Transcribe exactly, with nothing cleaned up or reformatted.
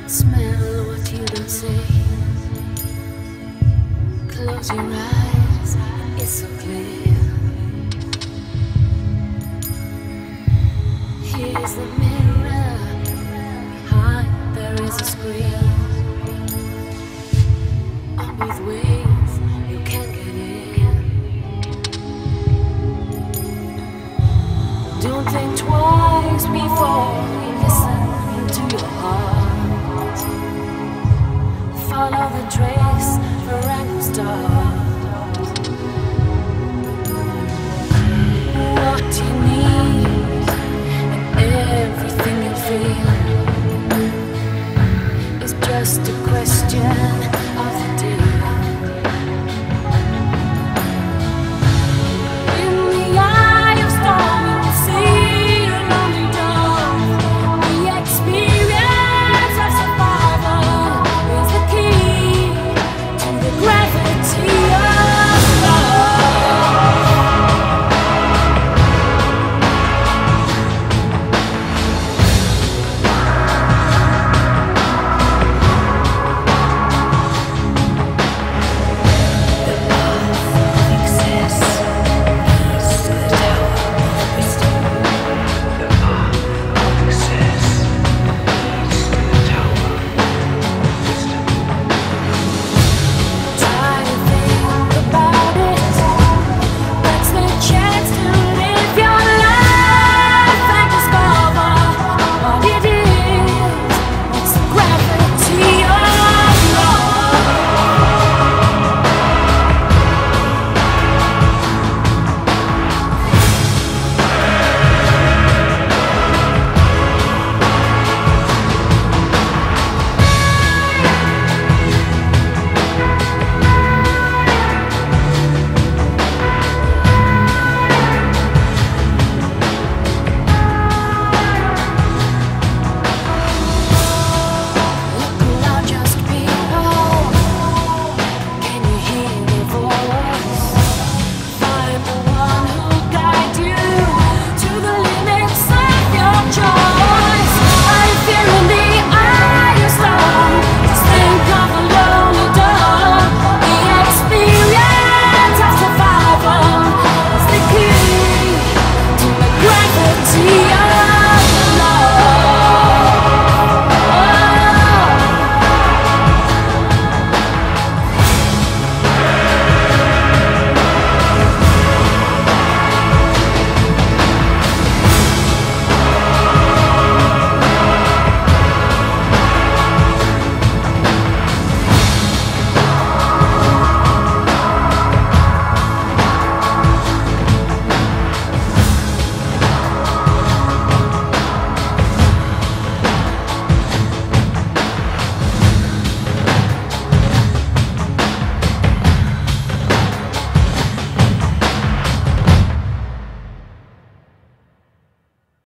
Smell what you don't see. Close your eyes, it's so clear. Here's the mirror. Behind there is a screen. On both ways you can get in. Don't think twice before you listen to your heart. Follow the trace for random stars. What you need and everything you feel is just a question of